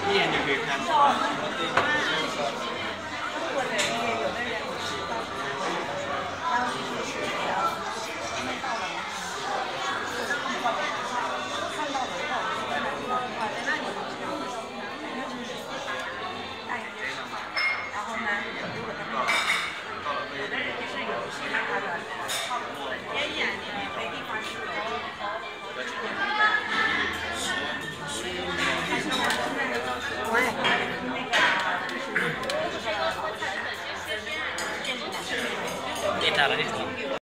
一眼就可以看出来。 中国人也有的人不知道，然后就是还没到的，看到了以后，我就知道的话，在那里大一点，然后呢，如果他们有的人就是有其他的，很偏远的没地方去了。我也那个就是。 给他了，你。